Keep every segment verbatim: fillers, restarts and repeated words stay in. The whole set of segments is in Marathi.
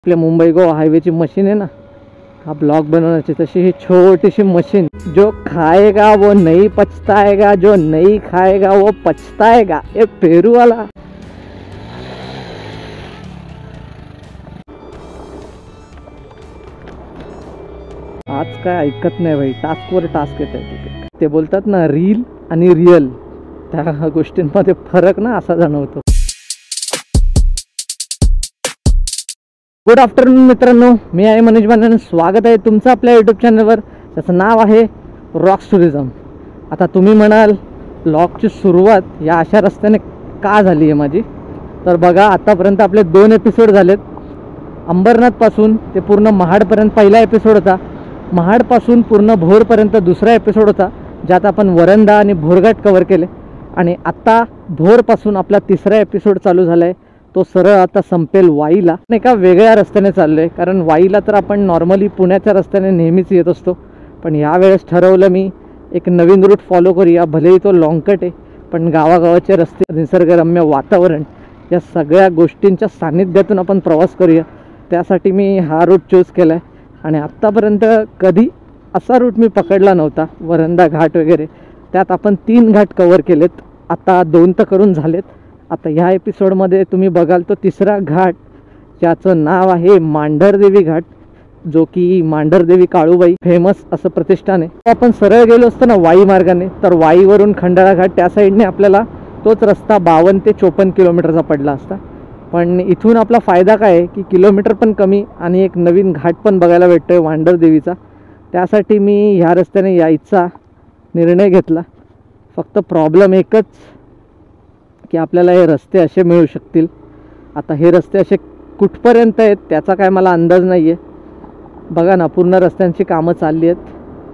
आपल्या मुंबई गोवा हायवेची मशीन आहे ना, हा ब्लॉग बनवण्याची, तशी ही छोटीशी मशीन, जो खाएगा वो नहीं पछताएगा, जो नहीं खाएगा वो पछताएगा, ये पेरू वाला। आज काय ऐकत नाही भाई, टास्कवर टास्क येत आहे। ते बोलतात ना रील आणि रियल, त्या गोष्टींमध्ये फरक ना असा जाणवतो। गुड आफ्टरनून मित्रांनो, मी आहे मनीष बांधन, स्वागत आहे तुमचं आपल्या यूट्यूब चॅनलवर, त्याचं नाव आहे रॉक्स टुरिझम। आता तुम्ही म्हणाल ब्लॉगची सुरुवात या अशा रस्त्याने का झाली आहे माझी, तर बघा आतापर्यंत आपले दोन एपिसोड झालेत। अंबरनाथपासून ते पूर्ण महाडपर्यंत पहिला एपिसोड होता, महाडपासून पूर्ण भोरपर्यंत दुसरा एपिसोड होता, ज्यात आपण वरंदा आणि भोरघाट कवर केले। आणि आत्ता भोरपासून आपला तिसरा एपिसोड चालू झाला आहे, तो सरळ आता संपेल वाईला। एका वेगळ्या रस्त्याने चाललो आहे, कारण वाईला तर आपण नॉर्मली पुण्याच्या रस्त्याने नेहमीच येत असतो, पण यावेळेस ठरवलं मी एक नवीन रूट फॉलो करूया। भलेही तो लॉंग कट आहे, पण गावागावाचे रस्ते, निसर्गरम्य वातावरण, या सगळ्या गोष्टींच्या सानिध्यातून आपण प्रवास करूया। त्यासाठी मी हा रूट चूज केला आहे। आणि आत्तापर्यंत कधी असा रूट मी पकडला नव्हता, वरंदा घाट वगैरे, त्यात आपण तीन घाट कवर केलेत, आता दोन तर करून झालेत। आता ह्या एपिसोडमध्ये तुम्ही बघाल तो तिसरा घाट, ज्याचं नाव आहे मांढरदेवी घाट, जो की मांढरदेवी काळूबाई फेमस असं प्रतिष्ठान आहे। आपण सरळ गेलो असतो ना वाई मार्गाने, तर वाईवरून खंडाळा घाट त्या साईडने आपल्याला तोच रस्ता बावन्न ते चोपन्न किलोमीटरचा पडला असता। पण इथून आपला फायदा काय आहे की किलोमीटर पण कमी आणि एक नवीन घाट पण बघायला भेटतोय मांढरदेवीचा। त्यासाठी मी ह्या रस्त्याने यायचा निर्णय घेतला। फक्त प्रॉब्लेम एकच की आपल्याला हे रस्ते असे मिळू शकतील। आता हे रस्ते असे कुठपर्यंत आहेत त्याचा काय मला अंदाज नाही आहे। बघा ना, पूर्ण रस्त्यांची कामं चालली आहेत,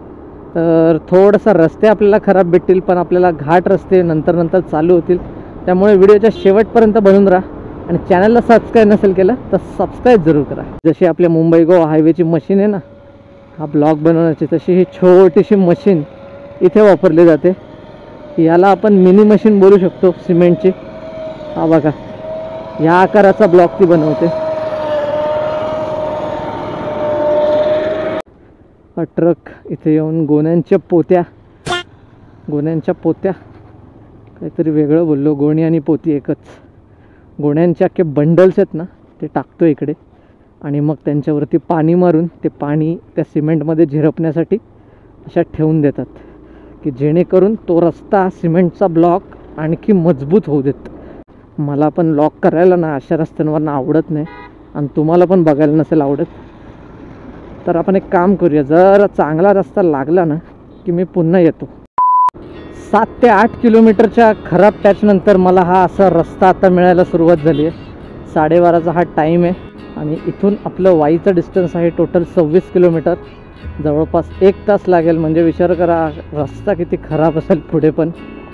तर थोडंसं रस्ते आपल्याला खराब भेटतील, पण आपल्याला घाट रस्ते नंतर नंतर चालू होतील। त्यामुळे व्हिडिओच्या शेवटपर्यंत बनून राहा आणि चॅनलला सबस्क्राईब नसेल केलं तर सबस्क्राईब जरूर करा। जशी आपल्या मुंबई गोवा हायवेची मशीन आहे ना, हा ब्लॉग बनवण्याची, तशी ही छोटीशी मशीन इथे वापरली जाते। याला आपण मिनी मशीन बोलू शकतो, सिमेंटची। हा बघा, या आकाराचा ब्लॉक ती बनवते। हा ट्रक इथे येऊन गोण्यांच्या पोत्या, गोण्यांच्या पोत्या काहीतरी वेगळं बोललो, गोणी आणि पोती एकच, गोण्यांचे अख्खे बंडल्स आहेत ना, ते टाकतो इकडे आणि मग त्यांच्यावरती पाणी मारून ते पाणी त्या सिमेंटमध्ये झिरपण्यासाठी अशा ठेवून देतात, की जेणेकरून तो रस्ता, सिमेंटचा ब्लॉक आणखी मजबूत होऊ देत। मला पण लॉक करायला ना अशा रस्त्यांवरनं आवडत नाही, आणि तुम्हाला पण बघायला नसेल आवडत, तर आपण एक काम करूया, जर चांगला रस्ता लागला ना की मी पुन्हा येतो। सात ते आठ किलोमीटरच्या खराब पॅचनंतर मला हा असा रस्ता आता मिळायला सुरुवात झाली आहे। साडेबाराचा हा टाईम आहे आणि इथून आपलं वाईचं डिस्टन्स आहे टोटल सव्वीस किलोमीटर, जवळपास एक तास लागेल। म्हणजे विचार करा रस्ता किती खराब असेल पुढे पण।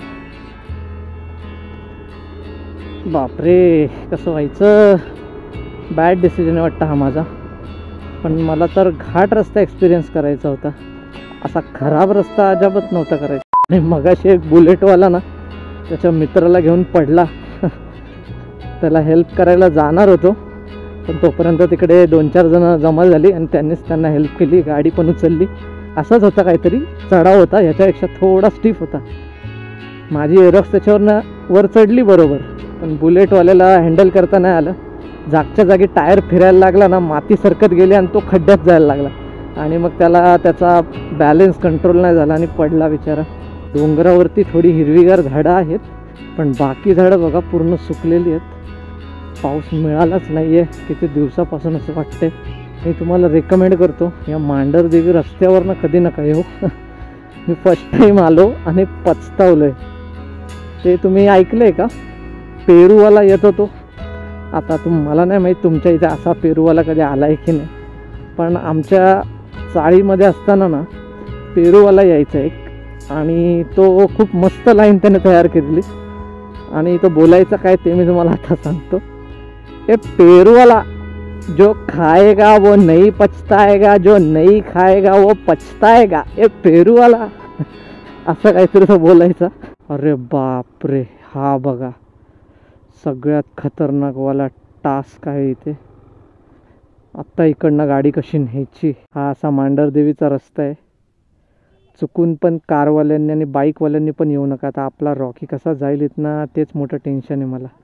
बापरे, कसं व्हायचं, बॅड डिसिजन वाटतं हा माझा। पण मला तर घाट रस्ता एक्सपिरियन्स करायचा होता, असा खराब रस्ता अजिबात नव्हता करायचा। आणि मगाशी एक बुलेटवाला ना त्याच्या मित्राला घेऊन पडला, त्याला हेल्प करायला जाणार होतो, पण तोपर्यंत तिकडे दोन चार जण जमा झाली आणि त्यांनीच त्यांना हेल्प केली, गाडी पण उचलली। असाच होता काहीतरी, चढाव होता, ह्याच्यापेक्षा थोडा स्टीफ होता। माझी एरोक्स त्याच्यावरनं वर चढली बरोबर, पण बुलेटवाल्याला हँडल करता नाही आलं। जागच्या जागी टायर फिरायला लागला ना, माती सरकत गेली आणि तो खड्ड्यात जायला लागला, आणि मग त्याला त्याचा बॅलेन्स कंट्रोल नाही झाला आणि पडला बिचारा। डोंगरावरती थोडी हिरवीगार झाडं आहेत, पण बाकी झाडं बघा पूर्ण सुकलेली आहेत। पाऊस मिळालाच नाही आहे किती दिवसापासून असं वाटतंय। मी तुम्हाला रेकमेंड करतो, या मांढरदेवी रस्त्यावरनं कधी नका येऊ। मी फर्स्ट टाईम आलो आणि पछतावलो आहे। ते तुम्ही ऐकलं आहे का, पेरूवाला येत होतो। आता तुम मला नाही माहीत तुमच्या इथे असा पेरूवाला कधी आला आहे की नाही, पण आमच्या चाळीमध्ये असताना ना पेरूवाला यायचा एक, आणि तो खूप मस्त लाईन त्याने तयार केलेली, आणि तो बोलायचा काय ते मी तुम्हाला आता सांगतो। ये पेरूवाला, जो खाएगा वो नहीं पछताएगा, जो नहीं खाएगा वो पछताएगा, ये पेरूवाला, असं काहीतरी तो बोलायचा। अरे बापरे, हा बघा सगळ्यात खतरनाकवाला टास्क आहे इथे। आत्ता इकडनं गाडी कशी न्यायची, हा असा मांढरदेवीचा रस्ता आहे. चुकून पण कारवाल्यांनी आणि बाईकवाल्यांनी पण येऊ नका. आता आपला रॉकी कसा जाईल इथनं तेच मोठं टेन्शन आहे मला.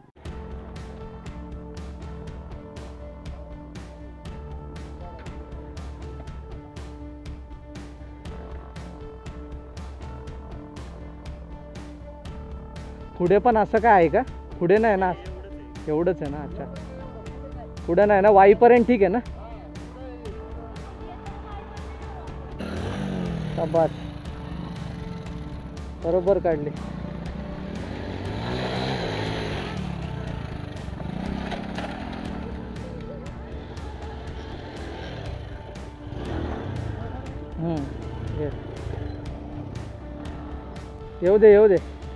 पुढे पण असं काय आहे का? पुढे नाही ना, एवढंच आहे ना. अच्छा, पुढे नाही ना, वाईपर्यंत ठीक आहे ना. शाबास, बरोबर काढली. येऊ दे येऊ दे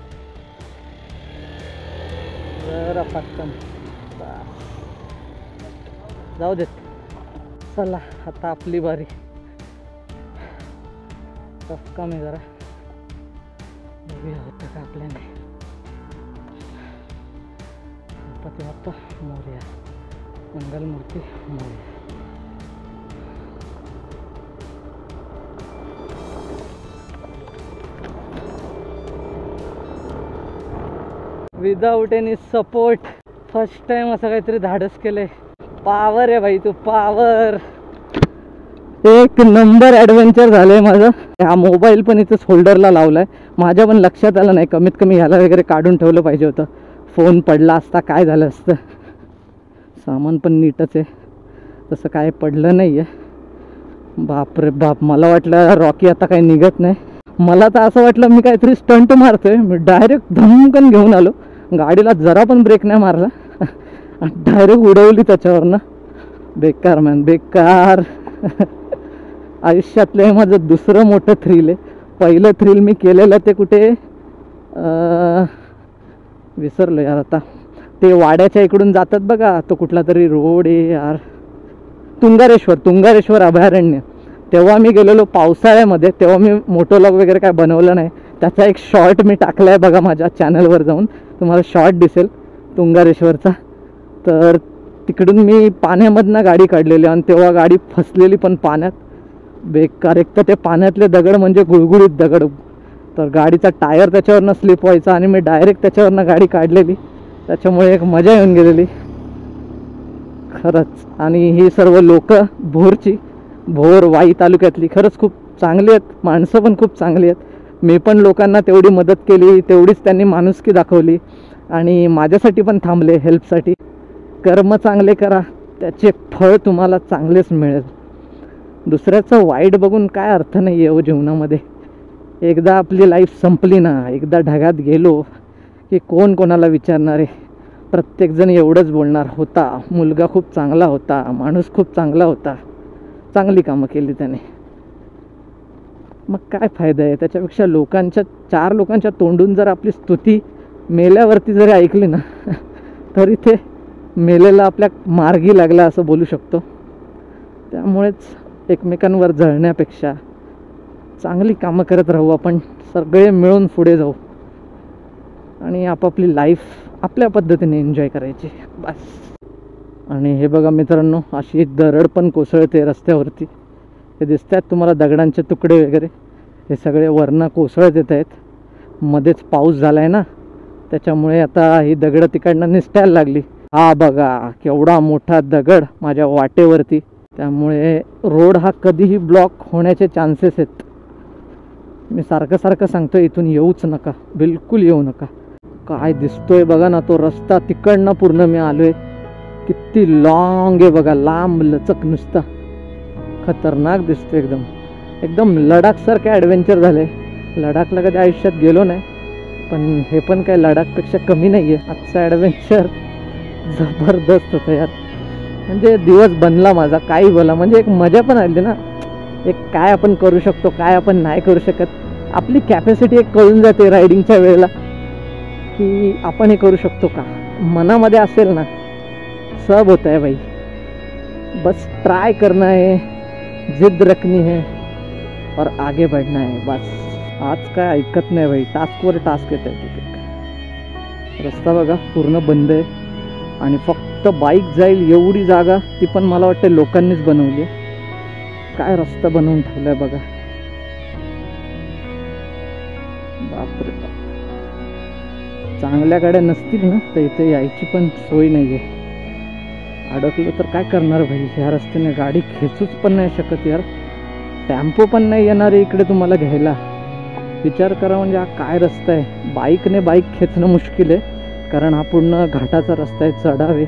जरा पटकन जाऊ देत. चला आता आपली बारी. टफ कमी जरा बघूया होतं का आपल्याने. Ganpati Bappa Morya, Mangalmurti Morya. Without any support first time असं काहीतरी धाडस केलंय. पावर आहे भाई, तू पावर. एक नंबर ॲडव्हेंचर झालंय माझं. हा मोबाईल पण इथंच होल्डरला लावलाय. माझ्या पण लक्षात आलं नाही, कमीत कमी ह्याला वगैरे काढून ठेवलं पाहिजे होतं. फोन पडला असता काय झालं असतं. सामान पण नीटच आहे, तसं काय पडलं नाही आहे. बापरे बाप, मला वाटलं रॉकी आता काही निघत नाही. मला तर असं वाटलं मी काहीतरी स्टंट मारतोय. मी डायरेक्ट धमकन घेऊन आलो, गाडीला जरा पण ब्रेक नाही मारला, डायरेक्ट उडवली त्याच्यावरनं. बेकार मॅन, बेकार. आयुष्यातलं हे माझं दुसरं मोठं थ्रिल आहे. पहिलं थ्रिल मी केलेलं ते कुठे विसरलो यार आता. ते वाड्याच्या इकडून जातात बघा, तो कुठला तरी रोड आहे यार, तुंगारेश्वर तुंगारेश्वर अभयारण्य. तेव्हा मी गेलेलो पावसाळ्यामध्ये. तेव्हा मी मोटोलॉग वगैरे काय बनवलं नाही. त्याचा एक शॉर्ट मी टाकला आहे बघा माझ्या चॅनलवर जाऊन, तुम्हाला शॉर्ट दिसेल तुंगारेश्वरचा. तर तिकडून मी पाण्यामधनं गाडी काढलेली आणि तेव्हा गाडी फसलेली पण पाण्यात. बेकार. एक तर ते पाण्यातले दगड म्हणजे गुळगुळीत दगड, तर गाडीचा टायर त्याच्यावरनं स्लिप व्हायचा आणि मी डायरेक्ट त्याच्यावरनं गाडी काढलेली. त्याच्यामुळे एक मजा येऊन गेलेली खरंच. आणि ही सर्व लोक भोरची, भोर वाई तालुक्यातली खरंच खूप चांगली आहेत. माणसं पण खूप चांगली आहेत. मी पण लोकांना तेवढी मदत केली, तेवढीच त्यांनी माणुसकी दाखवली आणि माझ्यासाठी पण थांबले हेल्पसाठी. कर्म चांगले करा, त्याचे फळ तुम्हाला चांगलेच मिळेल. दुसऱ्याचं वाईट बघून काय अर्थ नाही आहे हो जीवनामध्ये. एकदा आपली लाईफ संपली ना, एकदा ढगात गेलो की कोण कोणाला विचारणार आहे. प्रत्येकजण एवढंच बोलणार, होता मुलगा खूप चांगला होता, माणूस खूप चांगला होता, चांगली कामं केली त्याने. मग काय फायदा आहे त्याच्यापेक्षा. लोकांच्या चार लोकांच्या तोंडून जर आपली स्तुती मेल्यावरती जरी ऐकली ना तरी ते मेलेला आपल्या मार्गी लागला असं बोलू शकतो. त्यामुळेच एकमेकांवर जळण्यापेक्षा चांगली कामं करत राहू आपण. सगळे मिळून पुढे जाऊ आणि आपापली लाईफ आपल्या पद्धतीने एन्जॉय करायची बस. आणि हे बघा मित्रांनो, अशी दरड पण कोसळते रस्त्यावरती. हे दिसत आहेत तुम्हाला दगडांचे तुकडे वगैरे, हे सगळे वरनं कोसळत येत आहेत. मध्येच पाऊस झाला आहे ना, त्याच्यामुळे आता ही दगडं तिकडनं निसटायला लागली. हा बघा केवढा मोठा दगड माझ्या वाटेवरती. त्यामुळे रोड हा कधीही ब्लॉक होण्याचे चान्सेस आहेत. मी सारखं सारखं सांगतो इथून येऊच नका, बिलकुल येऊ नका. काय दिसतोय बघा ना तो रस्ता, तिकडनं पूर्ण मी आलोय. किती लॉंग आहे बघा, लांब लचक नुसता. खतरनाक दिसतो एकदम. एकदम लडाखसारखं ॲडव्हेंचर झालंय. लडाखला कधी आयुष्यात गेलो नाही, पण हे पण काय लडाखपेक्षा कमी नाही आहे. आजचा ॲडव्हेंचर जबरदस्त होतं यार. म्हणजे दिवस बनला माझा, काही बोला. म्हणजे एक मजा पण आली ना, एक काय आपण करू शकतो, काय आपण नाही करू शकत. आपली कॅपॅसिटी एक कळून जाते रायडिंगच्या वेळेला की आपण हे करू शकतो का. मनामध्ये असेल ना, सब होता है भाई. बस ट्राय करना है, जिद्द रखनी है और आगे बढ़ना है बस. आज काय ऐकत नाही भाई, टास्कवर टास्क येत आहे. रस्ता बघा पूर्ण बंद आहे आणि फक्त फक्त बाईक जाईल एवढी जागा, ती पण मला वाटतं लोकांनीच बनवली आहे. काय रस्ता बनवून ठेवलाय बघा. बापरे बाप. चांगल्या गाड्या नसतील ना तर इथे यायची पण सोय नाही आहे. अडकलं तर काय करणार भाई. ह्या रस्त्याने गाडी खेचूच पण नाही शकत यार. टेम्पो पण नाही येणार आहे इकडे तुम्हाला घ्यायला. विचार करा म्हणजे हा काय रस्ता आहे. बाईकने बाईक खेचणं मुश्किल आहे, कारण हा पूर्ण घाटाचा रस्ता आहे, चढावे.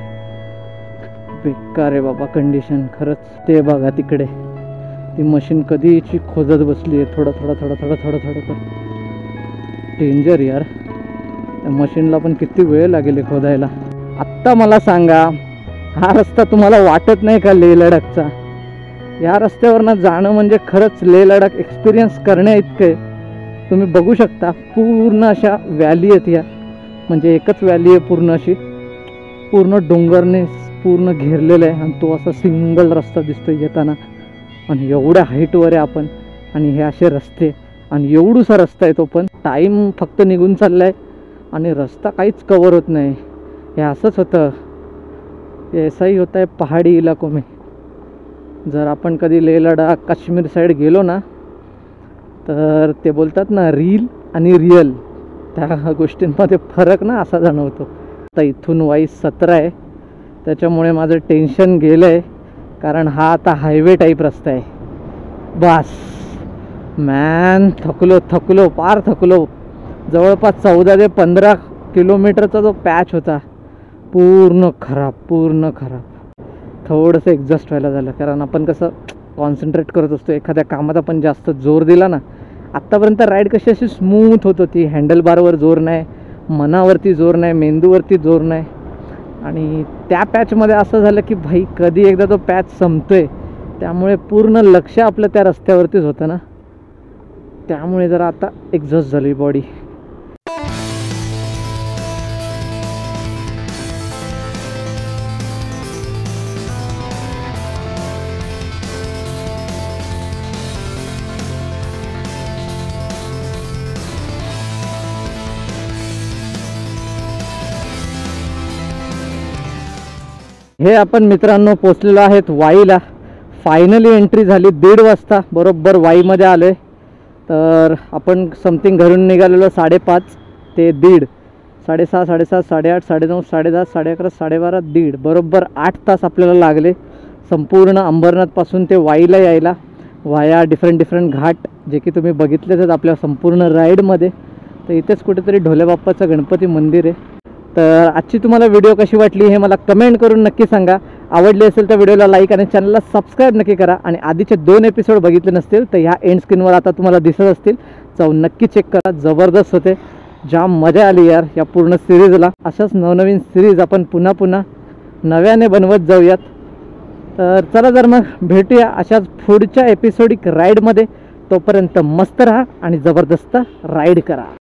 बेकार आहे बाबा कंडिशन खरंच. ते बघा तिकडे ती मशीन कधीची खोदत बसली आहे. थोडं थोडं थोडं थोडं थोडं थोडं थोडं डेंजर यार. त्या मशीनला पण किती वेळ लागेल खोदायला. आत्ता मला सांगा, हा रस्ता तुम्हाला वाटत नाही का लेह लडाखचा? या रस्त्यावरनं जाणं म्हणजे खरंच लेह लडाख एक्सपिरियन्स करण्या इतकं. तुम्ही बघू शकता पूर्ण अशा व्हॅली आहेत या, म्हणजे एकच व्हॅली आहे पूर्ण अशी, पूर्ण डोंगरने पूर्ण घेरलेलं आहे. आणि तो असा सिंगल रस्ता दिसतो येताना. आणि एवढ्या हाईटवर आहे आपण, आणि हे असे रस्ते, आणि एवढूसा रस्ता आहे तो पण. टाईम फक्त निघून चालला आहे आणि रस्ता काहीच कवर होत नाही. हे असंच होतं. ऐसा ही होता है पहाडी इलाकों में. जर आपण कधी लेह लडाख काश्मीर साईड गेलो ना, तर ते बोलतात ना रील आणि रियल, त्या गोष्टींमध्ये फरक ना असा जाणवतो. आता इथून वाईस सतरा आहे, त्याच्यामुळे माझं टेन्शन गेलं आहे, कारण हा आता हायवे टाईप रस्ता आहे. बस मॅन, थकलो थकलो पार थकलो. जवळपास चौदा ते पंधरा किलोमीटरचा जो पॅच होता पूर्ण खराब, पूर्ण खराब. थोडंसं एक्झॉस्ट व्हायला झालं, कारण आपण कसं कॉन्सन्ट्रेट करत असतो एखाद्या कामात. आपण जास्त जोर दिला ना, आत्तापर्यंत राईड कशी अशी स्मूथ होत होती. हँडलबारवर जोर नाही, मनावरती जोर नाही, मेंदूवरती जोर नाही. आणि त्या पॅचमध्ये असं झालं की भाई कधी एकदा तो पॅच संपतोय, त्यामुळे पूर्ण लक्ष आपलं त्या रस्त्यावरतीच होतं ना, त्यामुळे जरा आता एक्झॉस्ट झाली बॉडी. हे आपण मित्रांनो पोचलेलो आहेत वाईला. फायनली एंट्री झाली दीड वाजता बरोबर वाईमध्ये आलो आहे. तर आपण समथिंग घरून निघालेलो साडेपाच ते दीड, साडेसहा साडेसात साडेआठ साडेनऊ साडेदहा साडे अकरा साडेबारा दीड, बरोबर आठ तास आपल्याला लागले संपूर्ण अंबरनाथपासून ते वाईला यायला, वाया डिफरंट डिफरंट घाट, जे की तुम्ही बघितलेच आहेत आपल्या संपूर्ण राईडमध्ये. तर इथेच कुठेतरी ढोलेबाप्पाचं गणपती मंदिर आहे. तर आजची तुम्हाला व्हिडिओ कशी वाटली हे मला कमेंट करून नक्की सांगा. आवडली असेल तर व्हिडिओला लाईक आणि चॅनलला सबस्क्राईब नक्की करा. आणि आधीचे दोन एपिसोड बघितले नसतील तर ह्या एंड स्क्रीनवर आता तुम्हाला दिसत असतील, जाऊन नक्की चेक करा. जबरदस्त होते, जाम मजा आली यार या पूर्ण सिरीजला. अशाच नवनवीन सिरीज आपण पुन्हा पुन्हा नव्याने बनवत जाऊयात. तर चला जर मग भेटूया अशाच पुढच्या एपिसोडिक राईडमध्ये. तोपर्यंत मस्त राहा आणि जबरदस्त राईड करा.